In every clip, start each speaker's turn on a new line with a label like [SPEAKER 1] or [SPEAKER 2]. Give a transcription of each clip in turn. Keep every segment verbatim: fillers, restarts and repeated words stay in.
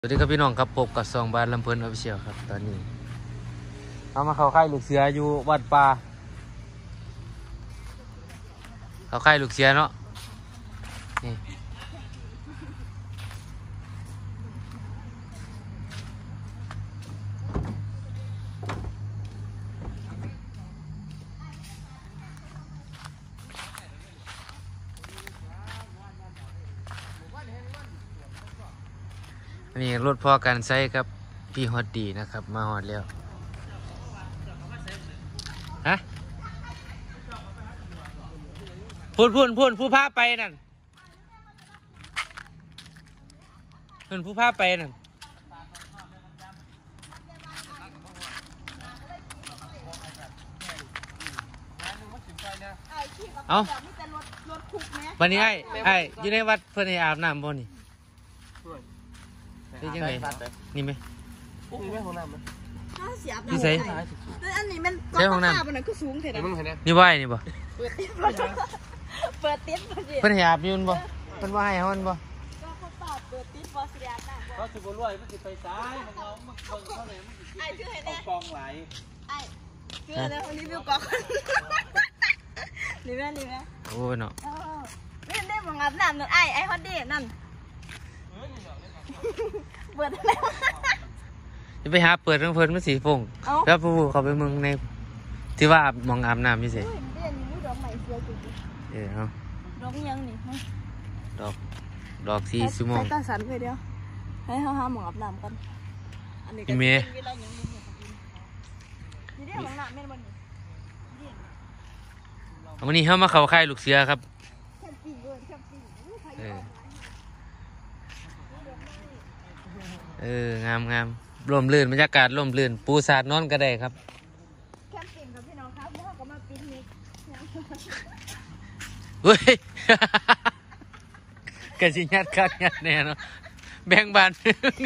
[SPEAKER 1] สวัสดีครับพี่น้องครับพบกับซองบ้านลำเพลินออฟฟิเชียลครับตอนนี้เอามาเข้าค่ายลูกเสืออยู่วัดป่าเข้าค่ายลูกเสือเนาะนี่อันนี้รถพอการใช้ครับพี่ฮอตดีนะครับมาฮอตแล้วฮะพูดพูดพูดผู้พาไปนั่นพูดผู้พาไปนั่นเอาวันนี้ไอ้ไอ้อยู่ในวัดเพื่อนให้อาบน้ำบ่นี่นี่ยังไงนี่ไหมนี่ไหมของน้ำไหมนี่ใส่
[SPEAKER 2] อันนี้มันก้อนข้าวมันก็สูงเท่าไหร่
[SPEAKER 1] นี่ไหวนี่บ่
[SPEAKER 2] เปิดติด
[SPEAKER 1] เพื่อนให้อาบยืนบ่เพื่อนว่าให้ฮอนบ่
[SPEAKER 2] ก็เขาตอบเปิดติดบอสเรียน่ะ
[SPEAKER 3] เขาจะบ่รวยมันจะไปซ้ายมันเอามันเบิ่งเขาเลยมันจะไอ้ชื่ออะไรกองไหล
[SPEAKER 2] ไอ้ชื่ออะไรคนนี้วิวกองนี่แม่นี่แม่
[SPEAKER 1] โอ้เนาะ
[SPEAKER 2] นี่ได้มองอาบน้ำนั่นไอ้ไอ้ฮอตดี้นั่นเปิดอะไร
[SPEAKER 1] จะไปหาเปิดเรื่องเพิ่นมันสีฟงแล้วผู้เขาไปเมืองในที่ว่ามองอาบน้ำนี่สิเออเอา
[SPEAKER 2] ดอกยังนี่
[SPEAKER 1] ดอกดอกสีสุโมง
[SPEAKER 2] ใส่ตาสันไปเดียวให้เขาหาหมองอาบน้ำกันอันนี้ก็
[SPEAKER 1] เมย์
[SPEAKER 2] นี่ได้หมองน้ำแม่บนนี่
[SPEAKER 1] วันนี้เขามาเข้าค่ายลูกเสือครับเออเอองามงามร่มรื่นบรรยากาศร่มรื่นปูสาดนอนก็ได้ครับ
[SPEAKER 2] แคมปิ้งกับพี่น้องครับพ่อก็มาปิกนิก
[SPEAKER 1] เฮ้ยกระชิญัดคักยัดแน่เนาะแบ่งบาน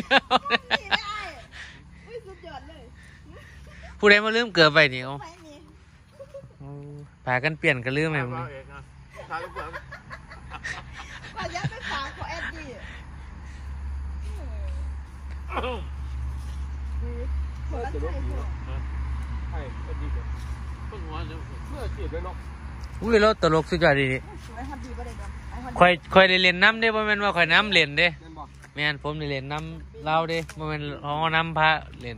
[SPEAKER 1] ผู้ใดมาลืมเกือบไปนี่เอาพากันเปลี่ยนกันลืมไหมมึง
[SPEAKER 2] ว่าจะไปฝากขอแอดดี้
[SPEAKER 1] อุ้ยรถตลกสุดยอดดีนี่คอยคอยได้เล่นน้ำได้บ่แม่นว่าคอยน้ำเล่นเด้แม่นผมได้เล่นน้ำเล่าเด้บ่แม่นห้องน้ำพระเล่น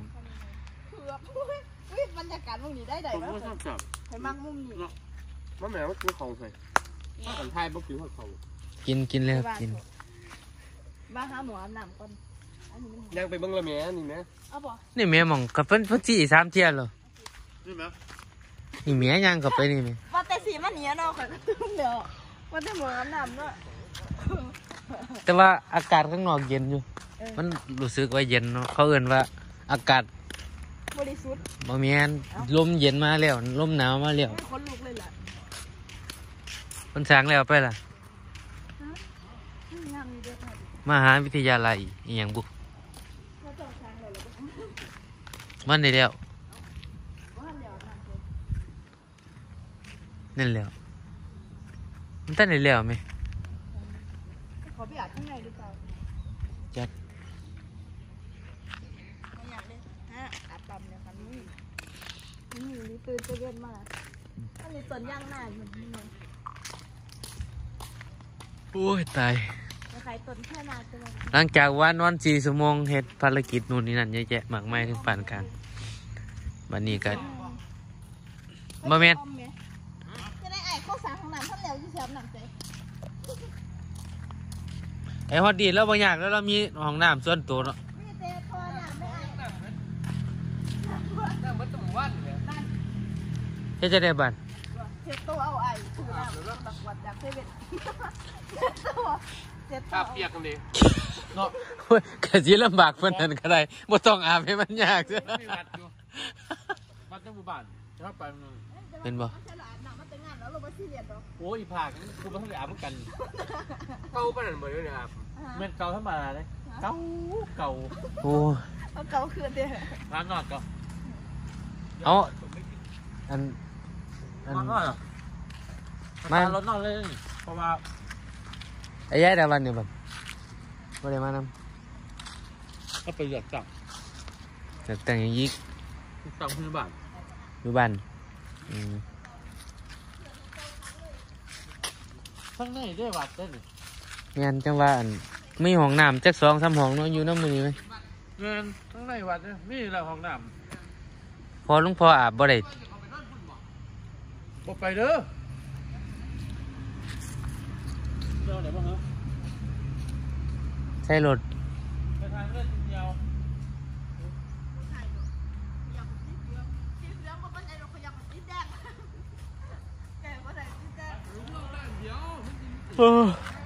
[SPEAKER 2] บรรยากาศมุมนี้ได้ไหนบ้างใครมั่งมุมนี้
[SPEAKER 3] มันแม่ว่ากินของใส่อันไทยบ่กินของเขา
[SPEAKER 1] กินกินเลยกิน
[SPEAKER 2] มาหาหมูอาบน้ำก่อน
[SPEAKER 3] ยังไปเบิ่งละแม่นี่แม่
[SPEAKER 2] เอาบ่
[SPEAKER 1] นี่แม่มองกับเพิ่นเพิ่นสิสามเที่ยเหรอ
[SPEAKER 3] นี่แม่
[SPEAKER 1] นี่แม่ย่างกับไปนี่แม่
[SPEAKER 2] ว่าแต่สีมันเนี้ยเนาะค่ะเดี๋ยวว่าแต่หมูอาบน้ำเนาะ
[SPEAKER 1] แต่ว่าอากาศข้างนอกเย็นอยู่มันรู้สึกว่าเย็นเนาะเขาเอิ้นว่าอากาศ
[SPEAKER 2] บริสุทธิ์
[SPEAKER 1] บ่แม่นลมเย็นมาแล้วลมหนาวมาแล้ว
[SPEAKER 2] คนลุกเลยล่ะ
[SPEAKER 1] มันสร้างแล้วไปล่ะมหาวิทยาลัยอีหยังบุมันได้แล้วนั่นแล้วมันตั้งได้แล้วไหม
[SPEAKER 2] ขอไปอาบข้างในหรือเปล่า
[SPEAKER 1] จัด
[SPEAKER 2] ไม่อยากเลยฮะอาบปั๊มเนี่ยค่ะนี่นี่นี่ตื่นจะเย็นมากอันนี้ต้นย่างหน้าเหมือนนี่
[SPEAKER 1] โอ้ยตาย
[SPEAKER 2] ใครต้นแค่นาตัว
[SPEAKER 1] หลังจากวันวันสี่ชั่วโมงเฮ็ดภารกิจนู่นนี่นั่นเยอะแยะมากมายถึงปานกลางวันนี้ก็บ่แม่น
[SPEAKER 2] จะได้ไอ้ข้าวสารของน้ำท่านแล้วที่เสียบหนังเจ๊
[SPEAKER 1] ไอ้ฮอดดีแล้วบางอย่างแล้วเรามีห้องน้ำส่วนตัวเนาะ
[SPEAKER 2] มีเจ๊พอน้ำไม่ไอ้
[SPEAKER 3] น้ำมันต้องวันเลย
[SPEAKER 1] เฮ็ดจะได้บัด
[SPEAKER 2] เช็ดตัวเอาไอ้ถูน้ำตะกวดจากเซเว่นเช็ดตัวเช็ดตัว
[SPEAKER 3] เปียกกันดิ
[SPEAKER 1] เนาะโอ้ยกะสิลำบากเพิ่นนั่นก็ได้บ่ต้องอาบให้มันยากซะ
[SPEAKER 3] วัดในหมู่บ้านชอบไปมัน
[SPEAKER 1] เป็นบ่
[SPEAKER 3] โอ้ยผากกูไม่ต้องไปอาบเหมือนกันเก่าปานนั้นบ่เลยครับแม่นเก่าธรรมดาเลยเก่าเก่า
[SPEAKER 1] โอ้
[SPEAKER 2] เก่าคือเด้อ
[SPEAKER 3] ร้านนอกเก่า
[SPEAKER 1] เอาอัน
[SPEAKER 3] อันมารถนอกเลยเพราะว่า
[SPEAKER 1] ไอ้ยายดาวันนี่บ่บ่ได้มานำ
[SPEAKER 3] ก็ไปเลือกตั้ง
[SPEAKER 1] เลือกตั้งอย่างยิก
[SPEAKER 3] ตั้งพื้นบ้าน
[SPEAKER 1] อยู่บ้านอืม
[SPEAKER 3] ข้างในได้วัดได้หนิ
[SPEAKER 1] แม่นจังว่าอันมีห้องน้ำจักสองสามห้องเนาะอยู่น้ำมือนี้ไหม
[SPEAKER 3] เงินข้างในวัดเนี่ยมีแล้วห้องน้
[SPEAKER 1] พอหลุงพ่ออาบบ่ได้
[SPEAKER 3] ำบ่ไปเด้อเดี๋ยวไหนบ้างเหรอ
[SPEAKER 1] ใช้รถ
[SPEAKER 3] ไปทางเลือดเดียว
[SPEAKER 2] สีเหลืองมันเป็นไอ้เราขยับสีแดงแกก็ใส่สีแดง
[SPEAKER 1] เออ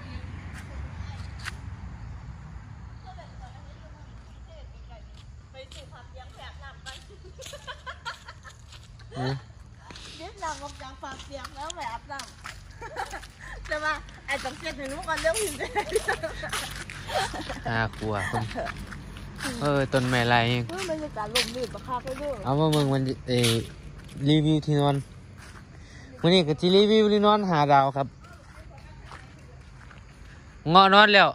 [SPEAKER 2] ไปสู่ผักยังแผลบหนักกัน
[SPEAKER 1] เออ
[SPEAKER 2] เด็ดหนักออกจากฝากเสียงแล้วแบบหนักจะมาไอ้ต้องเก็บถึงรู้กันเรื่องหิน
[SPEAKER 1] น่ากลัวคนเออต้นไม้ไรเอง
[SPEAKER 2] เฮ้ยบรรยากาศลมลื่นประคับไปด้วย
[SPEAKER 1] เอามาเมืองมันเออรีวิวที่นอนวันนี้ก็ที่รีวิวที่นอนหาดาวครับเงาะนอนแล้ว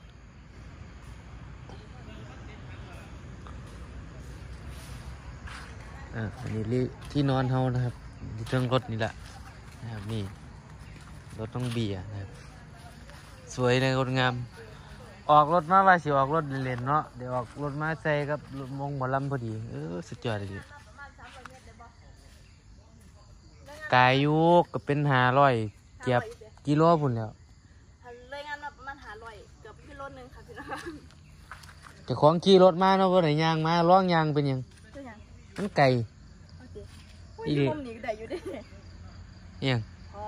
[SPEAKER 1] อ่าอันนี้รีที่นอนเฮานะครับที่เครื่องรถนี่แหละนะครับนี่รถต้องเบียร์นะครับสวยเลยงดงามออกรถมาว่าสิออกรถเล่นๆเนาะเดี๋ยวออกรถมาใส่กับรถมงหมอลำพอดีเออสุดยอดเลยกายอยุกก็เป็นหาร้อยเกียบกิโลพุ่นแล้ว
[SPEAKER 2] เลยงานแบบมันหาลอยเกือบกิโลนึงค่ะพี่น้อง
[SPEAKER 1] เจะของขี่รถมาเนาะบ่ได้ยางมาร้องยางเป็นหยัง
[SPEAKER 2] คือยัง
[SPEAKER 1] มันไก่
[SPEAKER 2] โอเคอุ้ยมุมนี้ก็ได้อยู่ดิ
[SPEAKER 1] อิหยัง
[SPEAKER 2] อ๋อ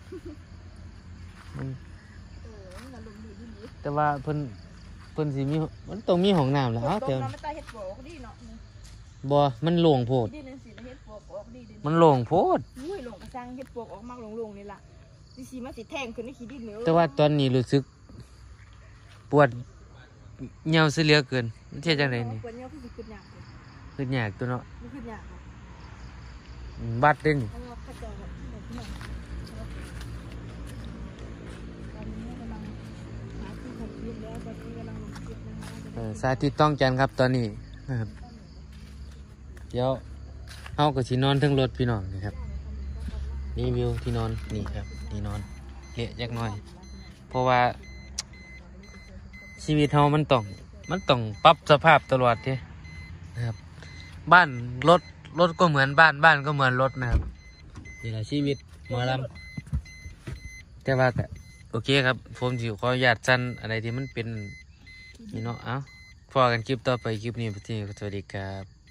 [SPEAKER 1] มัน
[SPEAKER 2] เออมันลมดีดี
[SPEAKER 1] แต่ว่าเพิ่นเพิ่นสิมีมันต้องมีห้องน้ำแหล้ว
[SPEAKER 2] ต
[SPEAKER 1] เอ้าแต่
[SPEAKER 2] รงนั้นไม่ตายเฮ็ดโปกดีเนาะ
[SPEAKER 1] บ่มันโล่งโพด
[SPEAKER 2] ดีนึงสิเฮ็ดโปกออกดีดี
[SPEAKER 1] มันโล่งโพด
[SPEAKER 2] อุ้ยลงกระซังเฮ็ดโปกออกมากลงๆนี่ล่ะดิสิมาสิแทงขึ้นในขี้ดินเนื้อ
[SPEAKER 1] แต่ว่าตอนนี้รู้สึกปวดเหนียวเสียเหลือเกินมันเทียจังไดนี่
[SPEAKER 2] ปวดเนี้ยคือสิขึ้นยากเลย
[SPEAKER 1] คือยากตัวเนาะ
[SPEAKER 2] มันขึ้นยากเลย
[SPEAKER 1] อืมบัดเด้นี่
[SPEAKER 2] เพราะว่าข้าเจ้าแบบพี่น้องตอนนี้กำลังหาที่ทำคลิปแล้วตอนนี้กำลังลงคลิปนะคะ
[SPEAKER 1] เออสาธิตต้องจันครับตอนนี้นะครับเดี๋ยวเฮาก็สินอนเทั้งรถพี่น้องนะครับรีวิวที่นอนนี่ครับที่นอนเละจักหน่อย เพราะว่าชีวิตเฮามันต้องมันต้องปรับสภาพตลอดเด้นะครับ บ้านรถรถก็เหมือนบ้านบ้านก็เหมือนรถนะครับนี่แหละชีวิตหมอลำแต่ว่าก็โอเคครับผมสิขออนุญาตสั้นอะไรที่มันเป็นนี่เนาะเอ้าพอกันคลิปต่อไปคลิปนี้พี่สวัสดีครับ